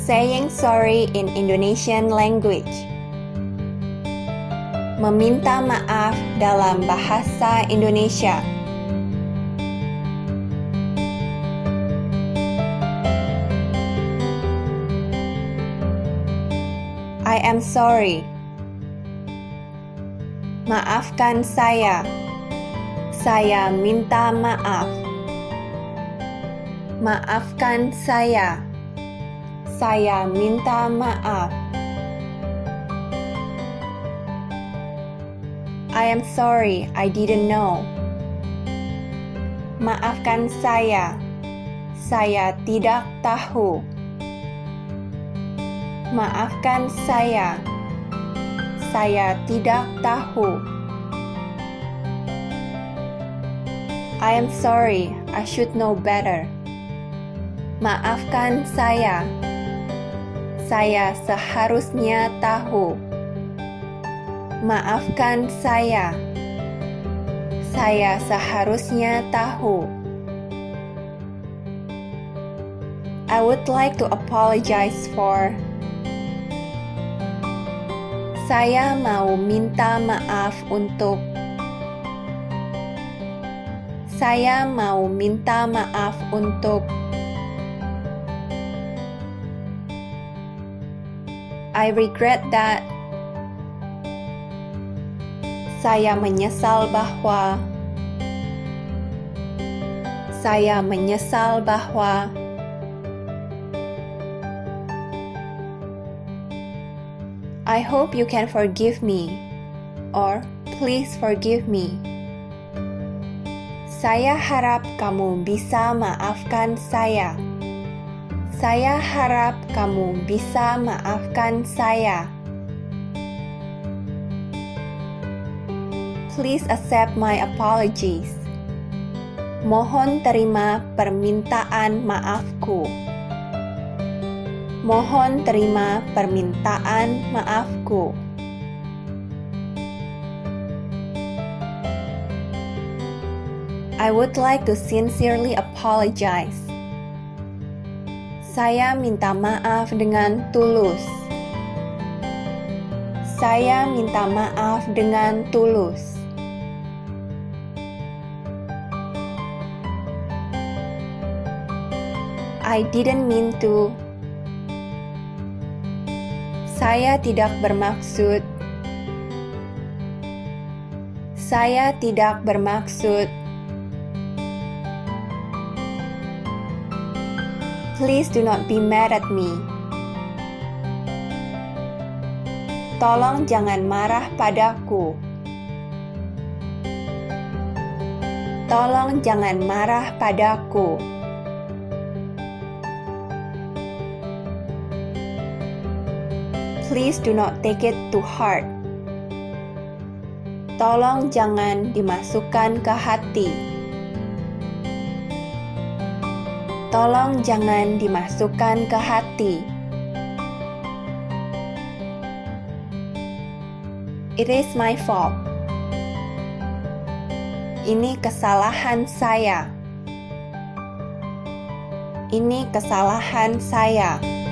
Saying sorry in Indonesian language. Meminta maaf dalam bahasa Indonesia. I am sorry. Maafkan saya. Saya minta maaf. Maafkan saya. Saya minta maaf. I am sorry, I didn't know. Maafkan saya tidak tahu. Maafkan saya tidak tahu. I am sorry, I should know better. Maafkan saya seharusnya tahu. Maafkan saya seharusnya tahu. I would like to apologize for. Saya mau minta maaf untuk. Saya mau minta maaf untuk. I regret that. Saya menyesal bahwa. Saya menyesal bahwa. I hope you can forgive me, or please forgive me. Saya harap kamu bisa maafkan saya. Saya harap kamu bisa maafkan saya. Please accept my apologies. Mohon terima permintaan maafku. Mohon terima permintaan maafku. I would like to sincerely apologize. Saya minta maaf dengan tulus. Saya minta maaf dengan tulus. I didn't mean to. Saya tidak bermaksud. Saya tidak bermaksud. Please do not be mad at me. Tolong jangan marah padaku. Tolong jangan marah padaku. Please do not take it to heart. Tolong jangan dimasukkan ke hati. Tolong jangan dimasukkan ke hati. It is my fault. Ini kesalahan saya. Ini kesalahan saya.